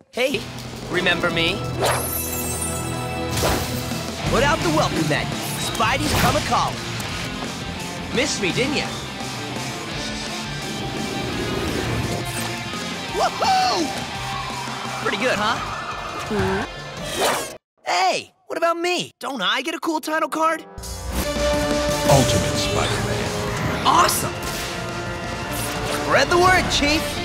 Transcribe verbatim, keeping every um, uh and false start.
Hey, remember me? Put out the welcome mat. Spidey's come a-calling. Missed me, didn't ya? Woohoo! Pretty good, huh? Hey, what about me? Don't I get a cool title card? Ultimate Spider-Man. Awesome! Spread the word, Chief!